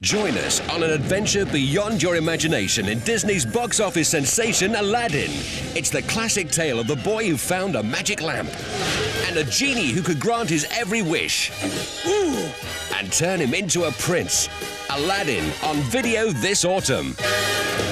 Join us on an adventure beyond your imagination in Disney's box office sensation Aladdin. It's the classic tale of the boy who found a magic lamp and a genie who could grant his every wish and turn him into a prince. Aladdin on video this autumn.